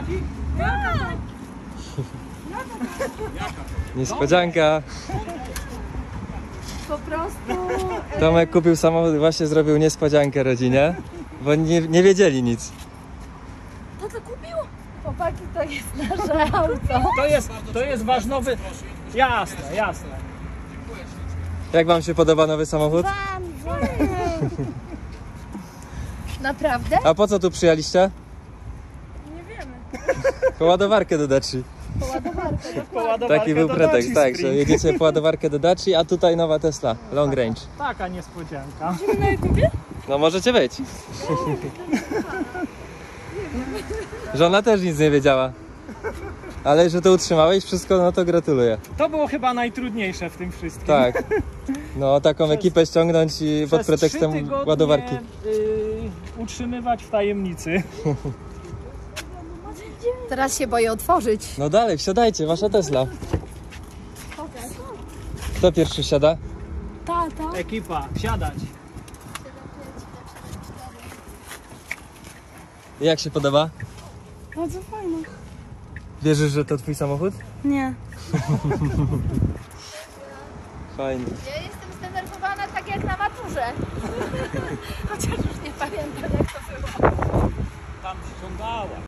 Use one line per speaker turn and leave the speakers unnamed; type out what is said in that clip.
Niespodzianka.
Po prostu...
Tomek kupił samochód i właśnie zrobił niespodziankę rodzinie, bo nie wiedzieli nic.
Tata kupił? Chłopaki, to jest nasze auto.
To jest wasz nowy... Jasne, jasne.
Jak wam się podoba nowy samochód?
Naprawdę?
A po co tu przyjechaliście?
Nie wiemy.
Po ładowarkę do Daci. Taki był pretekst, tak, że jedziecie po ładowarkę do Daci, a tutaj nowa Tesla, long range.
Taka niespodzianka.
Na YouTubie?
No możecie być. Żona też nic nie wiedziała. Ale że to utrzymałeś wszystko, no to gratuluję.
To było chyba najtrudniejsze w tym wszystkim.
Tak. No taką ekipę ściągnąć i pod pretekstem
3 tygodnie,
ładowarki.
Utrzymywać w tajemnicy.
Teraz się boję otworzyć.
No dalej, wsiadajcie, wasza Tesla. Kto pierwszy wsiada?
Tata.
Ekipa, wsiadać.
Jak się podoba?
Bardzo fajne.
Wierzysz, że to twój samochód?
Nie.
Fajnie.
Ja jestem zdenerwowana tak jak na maturze. Chociaż już nie pamiętam jak to było.
Tam ściągała.